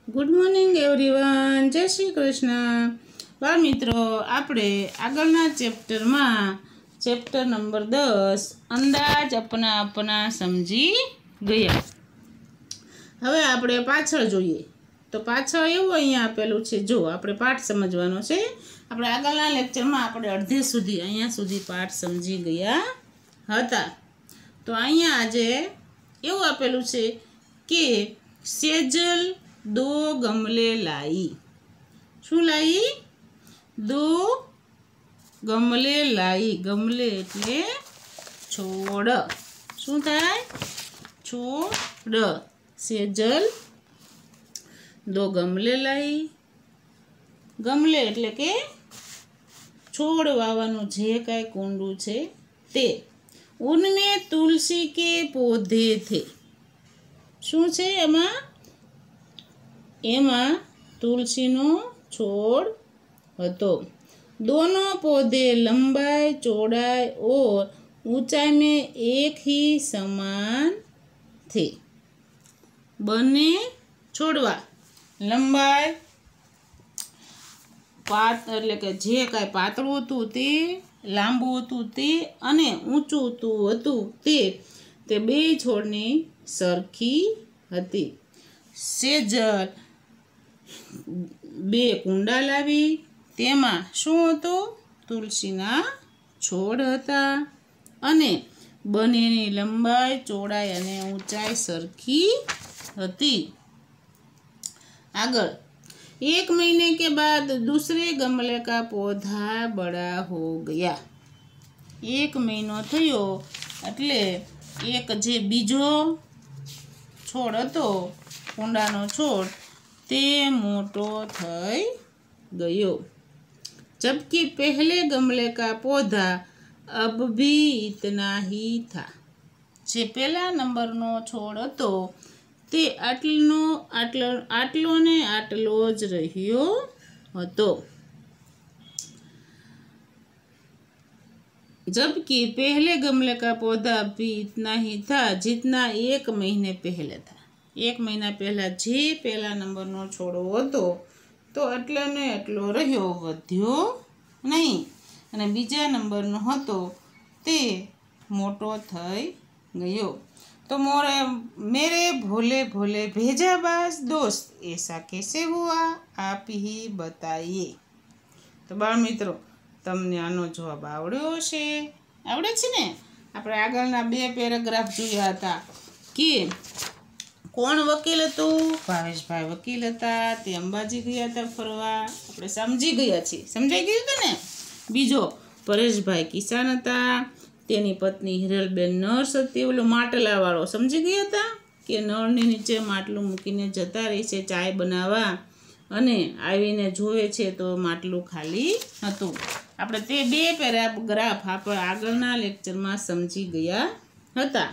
Good morning everyone. जय श्री कृष्ण। बाळ मित्रों, આપણે આગળના ચેપ્ટરમાં ચેપ્ટર નંબર 10 અંદાજ अपना अपना સમજી ગયા। હવે આપણે પાછળ જોઈએ તો પાછળ એવું અહીંયા આપેલું છે। જો આપણે પાઠ સમજવાનો છે। આપણે આગળના લેક્ચરમાં આપણે અડધે સુધી અહીંયા સુધી પાઠ સમજી ગયા હતા। તો અહીંયા આજે એવું આપેલું છે કે સેજલ दो गमले लाई। शू लाई? दो गमले लाई। गमले एटले छोड़। शू थाय? छोड़। सेजल दो गमले लाई। गमले एटले के छोड़ वावानुं जे काई कुंडू छे ते। उनमें तुलसी के पौधे थे। शू छे एमां? एमा तुलसीनो छोड़ हतो। दोनों पौधे लंबाई, चौड़ाई और ऊंचाई में एक ही समान थे। बने छोड़वा लंबाई पात एटले के जे काई पातळुं हतुं ते, लांबू हतुं ते अने ऊंचुं हतुं ते बे छोड़नी सरखी हती। सेजल बे कुंडा लावी। तेमां शुं हतुं? तुलसीना छोड़ हता अने बनेनी लंबाई, चौड़ाई अने ऊंचाई सरखी हती। आगळ, एक महीने के बाद दूसरे गमले का पौधा बड़ा हो गया। एक महीनो थयो एटले एक जे बीजो छोड़ हतो कुंडानो छोड़ ते मोटो थई गयो, जबकि पहले गमले का पौधा अब भी इतना ही था। जे पहला नंबरनो छोड़ हतो ते आटलो ने आटलो ज रह्यो हतो, जबकि पहले गमले का पौधा भी इतना ही था जितना एक महीने पहले था। एक महीना पहला जे पहला नंबरनो छोड़ो हतो तो आटलो ने आटलो रह्यो, वध्यो नहीं। अने बीजा नंबरनो हतो ते मोटो थई गयो। तो मेरे भोले भोले भेजाबाज दोस्त, ऐसा कैसे हुआ? आप ही बताइए। तो बाळ मित्रों, तमने आनो जवाब आवड्यो हशे? आवडे छे ने? आपणे आगळना बे पेराग्राफ जोया हता के कोण वकील हतुं? भावेशभाई वकील हता। ते अंबाजी गया हता फरवा। આપણે સમજી ગયા છીએ। સમજાઈ ગયું હતું ને? બીજો પરેશભાઈ કિસાન હતા। તેની પત્ની હિરલબેન નર્સ હતી। ઓલો માટલાવાળો સમજી ગયા હતા કે નળની નીચે માટલું મૂકીને જતા રહે છે ચાય બનાવવા અને આવીને જોવે છે તો માટલું ખાલી હતું। આપણે તે બે પેરાગ્રાફ આપણે આગળના લેક્ચરમાં સમજી ગયા હતા।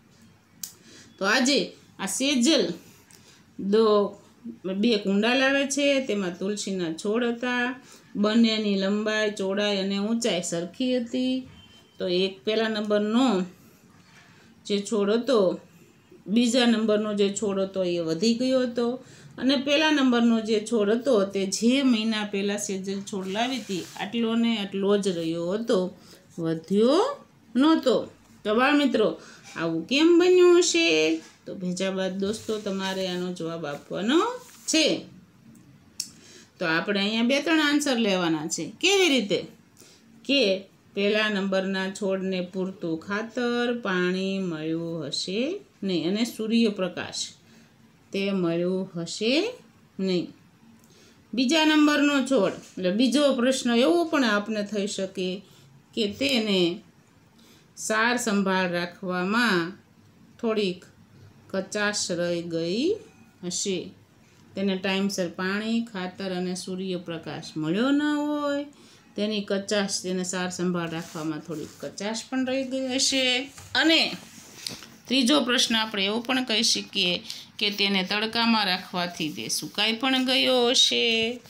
તો આજે आ सेजल दो बे कुंडा लावे छे, तेमां तुलसीना छोड़ हता। बनेनी लंबाई, चौड़ाई अने ऊंचाई सरखी हती। तो एक पहला नंबरनो जे छोड़ हतो, बीजा नंबरनो जे छोड़ हतो ए वधी गयो हतो अने पहला नंबरनो जे छोड़ हतो ते जे महीना पहला सेजल छोड़ लावी हती आटलो ने आटलो ज रह्यो हतो, वध्यो नहोतो। तो बाळ मित्रों, आवुं केम बन्युं हशे? तो भेजाबाद दोस्तों तमारे आनो जवाब आपवानो छे। तो आपणे अहींया बे त्रण आंसर लेवाना छे। केवी रीते? के पहला नंबरना छोड़ने पूरतुं खातर, पाणी मळ्युं हशे नहीं अने सूर्यप्रकाश ते मळ्युं हशे नहीं। बीजा नंबरनो छोड़ એટલે બીજો પ્રશ્ન એવો પણ આપને થઈ શકે કે તેને સાર સંભાળ રાખવામાં થોડીક કચાશ રહી ગઈ હશે। તેને ટાઈમસર પાણી, ખાતર અને સૂર્યપ્રકાશ મળ્યો ન હોય, તેની કચાશ, તેને સાર સંભાળ રાખવામાં થોડીક કચાશ પણ રહી ગઈ હશે। અને ત્રીજો પ્રશ્ન આપણે એવો પણ કહી શકીએ કે તેને તડકામાં રાખવાથી તે સુકાઈ પણ ગયો હશે।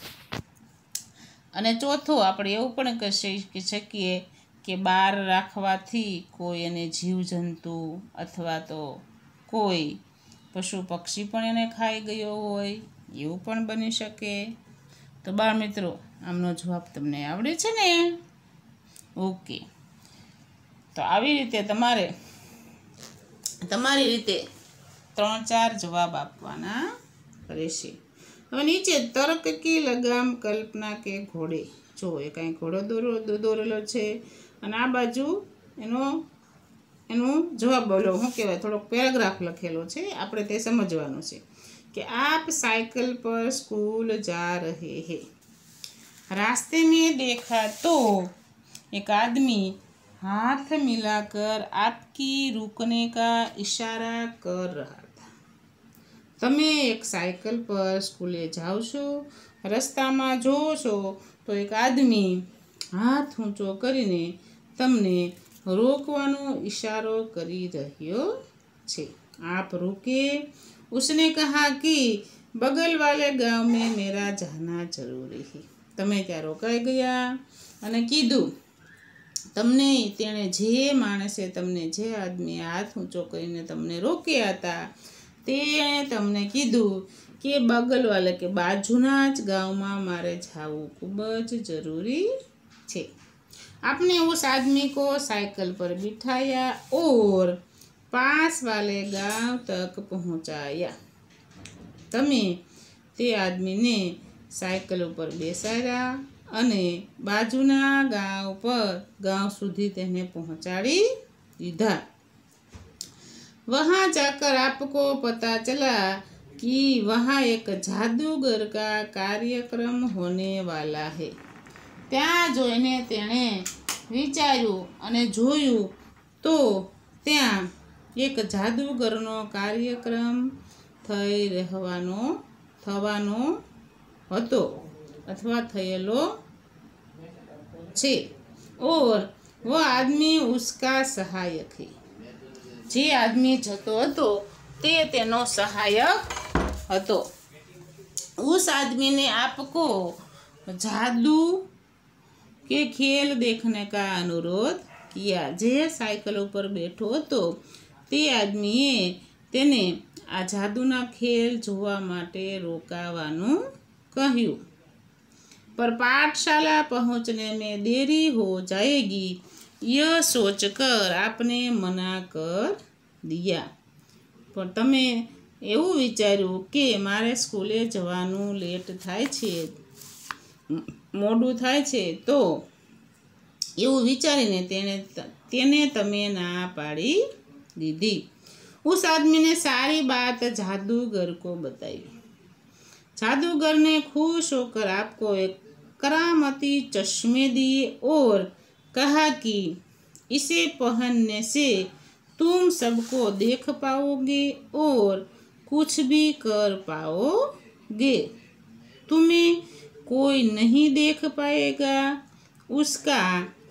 અને ચોથો આપણે એવું પણ કહી શકીએ કે બહાર રાખવાથી કોઈ એને જીવજંતુ અથવા તો કોઈ પશુ પક્ષી પણ એને ખાઈ ગયો હોય એવું પણ બની શકે। તો બાળ મિત્રો, આમનો જવાબ તમને આવડે છે ને? ઓકે, તો આવી રીતે તમારે તમારી રીતે 3-4 જવાબ આપવાના રહેશે। હવે નીચે તર્ક કી લગામ કલ્પના કે ઘોડે, જો એ કાંઈ ઘોડો દોરેલો છે અને આ બાજુ એનો જવાબ બોલો, શું કહેવાય, થોડોક પેરેગ્રાફ લખેલો છે, આપણે તે સમજવાનું છે कि आप साइकिल पर स्कूल जा रहे हैं। रास्ते में देखा तो एक आदमी हाथ मिलाकर आपकी रुकने का इशारा कर रहा था। તમે એક સાયકલ પર સ્કૂલે જાઓ છો, રસ્તામાં જોવો છો તો એક આદમી હાથ ઊંચો કરીને તમને રોકવાનો ઈશારો કરી રહ્યો છે। आप रुके। उसने कहा कि बगल वाले गांव में मेरा जाना जरूरी है। તમે ત્યાં રોકાઈ ગયા અને કીધું, તેણે જે માણસે તમને, જે આદમીએ હાથ ઊંચો કરીને તમને રોક્યા હતા, તેણે તમને કીધું કે બગલવાલે કે બાજુના જ ગામમાં મારે જવું ખૂબ જ જરૂરી છે। आपने उस आदमी को साइकिल पर बिठाया और पास वाले गांव तक पहुंचाया। તમે તે આદમીને સાયકલ ઉપર બેસાડ્યા અને બાજુના ગાંવ સુધી તેને પહોંચાડી દીધા। वहाँ जाकर आपको पता चला कि वहाँ एक जादूगर का कार्यक्रम होने वाला है। ત્યાં જોઈને તેણે વિચાર્યું અને જોયું તો ત્યાં એક જાદુગરનો કાર્યક્રમ થવાનો હતો અથવા થયેલો છે। और वो आदमी उसका सहायक है। જે આદમી જતો હતો તે તેનો સહાયક હતો। उस आदमी ने आपको जादू के खेल देखने का अनुरोध किया। જે સાયકલ ઉપર બેઠો હતો તે આદમીએ તેને આ જાદુના ખેલ જોવા માટે રોકાવાનું કહ્યું। पर पाठशाला पहुंचने में देरी हो जाएगी यह सोचकर आपने मना कर दिया। પણ તમે એવું વિચાર્યું કે મારે સ્કૂલે જવાનું લેટ થાય છે, મોડું થાય છે, તો એવું વિચારીને તેને તમે ના પાડી દીધી। उस आदमी ने सारी बात जादूगर को बताई। जादूगर ने खुश होकर आपको एक करामती चश्मे दिए और कहा कि इसे पहनने से तुम सबको देख पाओगे और कुछ भी कर पाओगे। तुम्हें कोई नहीं देख पाएगा। उसका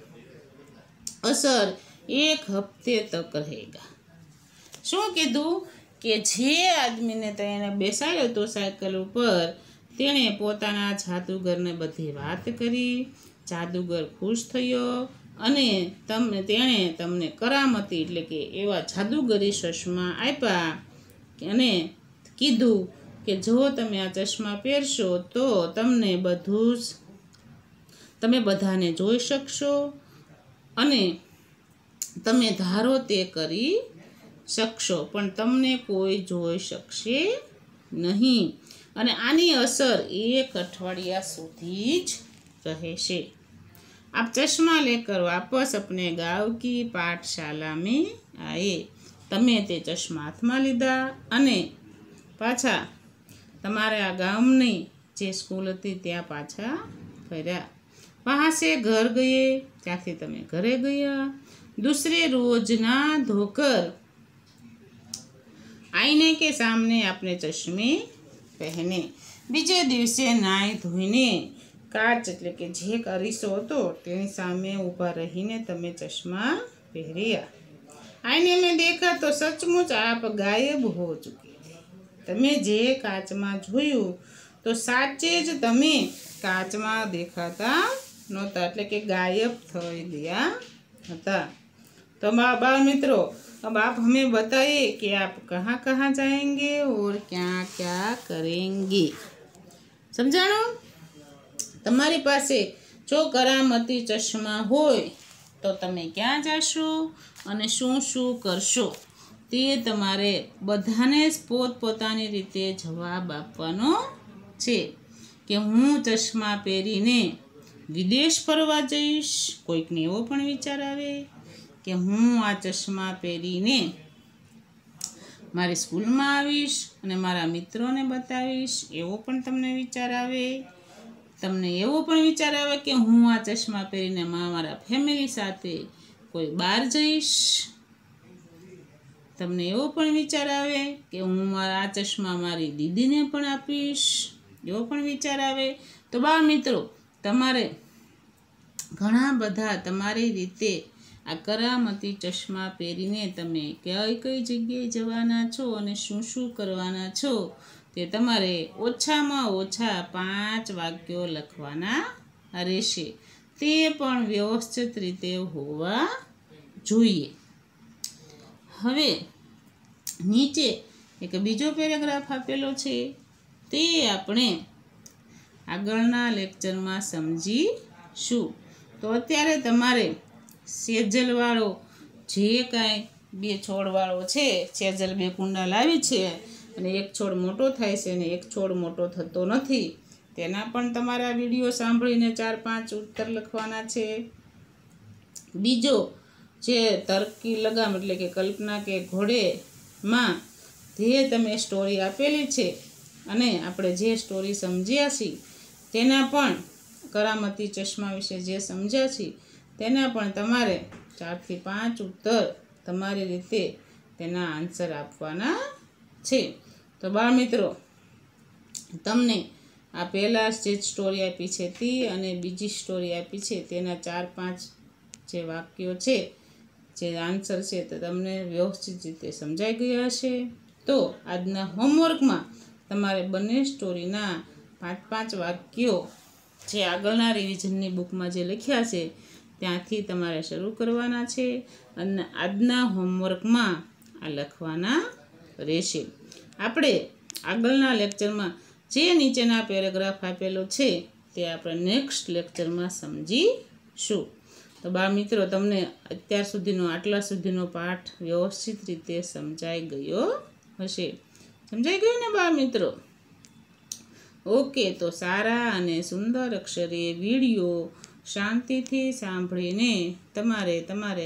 असर 1 हफ्ते तक रहेगा। શું કીધું કે જે આદમીને તેને બેસાડ્યો હતો સાયકલ ઉપર, તેણે પોતાના જાદુગરને બધી વાત કરી। જાદુગર ખુશ થયો અને તેણે તમને કરામતી એટલે કે એવા જાદુગરી ચશ્મા આપ્યા અને કીધું કે જો તમે આ ચશ્મા પહેરશો તો તમે બધાને જોઈ શકશો અને તમે ધારો તે કરી શકશો, પણ તમને કોઈ જોઈ શકશે નહીં અને આની અસર 1 અઠવાડિયા સુધી જ રહેશે। आप चश्मा लेकर वापस अपने गांव की पाठशाला में आए। તમે તે ચશ્મા હાથમાં લીધા અને પાછા તમારે આ ગામની જે સ્કૂલ હતી ત્યાં પાછા ફર્યા। वहाँ से घर गए। ત્યાંથી તમે ઘરે ગયા। दूसरे रोज ना धोकर आईने के सामने अपने चश्मे पहने। બીજે દિવસે નાઈ ધોઈને કાચ એટલે કે જે અરીસો હતો તેની સામે ઊભા રહીને તમે ચશ્મા પહેર્યા। આઈને મેં દેખા તો સચમુચ આપ ગાયબ હો ચુકી થी। તમે જે કાચમાં જોયું તો સાચે જ તમે કાચમાં દેખાતા નહોતા એટલે કે ગાયબ થઈ ગયા હતા। तो बाल मित्रों, अब आप हमें बताइए कि आप कहाँ कहाँ जाएंगे और क्या क्या करेंगे। समझाणो? तमारी पासे जो करामती चश्मा होय तो तमे क्या जाशो अने शुं शुं करशो ते तमारे बधाने ज पोतपोतानी रीते जवाब आपवानो छे कि हूँ चश्मा पहेरीने विदेश फरवा जईश। कोईकने एवो पण विचार आवे कि हूँ आ चश्मा पहेरीने मारी स्कूलमां आवीश अने मारा मित्रोने बतावीश, एवो पण तमने विचार आवे। तमने एवो पण विचार आवे कि हूँ आ चश्मा पहेरीने मारा फेमिली साथे कोई बार जईश। तमने एवो पण विचार आवे कि हूँ मारा आ चश्मा मारी दीदीने पण आपीश, एवो पण विचार आवे। तो बाळ मित्रों, तमारे घणा बधा तमारी रीते आ करामती चश्मा पहेरीने तमे कई कई जग्याए जवाना छो अने शुं शुं करवाना छो ते तमारे ओछामां ओछा 5 वाक्यो लखवाना रहेशे। ते पण व्यवस्थित रीते होवा जोईए। हवे नीचे एक बीजो पेरेग्राफ आपेलो छे ते आपणे आगळना लेक्चरमां समजीशुं। तो अत्यारे तमारे सेजलवाळो जे कांई 2 છોડવાળો છે, સેजल 2 કુંડા લાવી છે અને એક છોડ મોટો થાય છે અને એક છોડ મોટો થતો નથી, તેના પણ તમારા વિડીયો સાંભળીને 4-5 ઉત્તર લખવાના છે। બીજો જે તર્કી લગામ એટલે કે કલ્પના કે ઘોડેમાં જે તમે સ્ટોરી આપેલી છે અને આપણે જે સ્ટોરી સમજ્યા છીએ તેના પણ करामती चश्मा विषे जे समझ्या छी तेना पण तमारे 4 થી 5 उत्तर तमारी रीते तेना आंसर आपवाना छे। तो बाळ मित्रों, तमने आ पहेला जे स्टोरी आपी छे ती अने बीजी स्टोरी आपी छे तेना 4-5 जे वाक्यो छे, जे आंसर छे तो तमने व्यवस्थित रीते समजाई गया हशे। तो आजना होमवर्कमां तमारे बने स्टोरीना 5-5 वाक्यो जे आगळना रिविजननी बुकमां जे लख्या छे त्यांथी तमारे शरू करवाना छे अने आजना होमवर्कमां आ लखवाना रहेशे। आपणे आगळना लेक्चरमां जे नीचेना पेरेग्राफ आपेलो छे ते आपणे नेक्स्ट लेक्चरमां समजीशुं। तो बाळ मित्रों, तमने अत्यार सुधीनो आटला सुधीनो पाठ व्यवस्थित रीते समजाई गयो हशे। समजाई गयो ने बाळ मित्रों? ओके, तो सारा अने सुंदर अक्षरे विडियो शांतिथी सांभळीने तमारे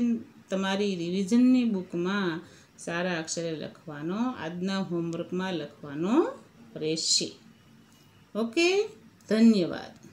रिविजननी बुकमां सारा अक्षरे लखवानो आजना होमवर्कमां लखवानो रहेशे। ओके, धन्यवाद।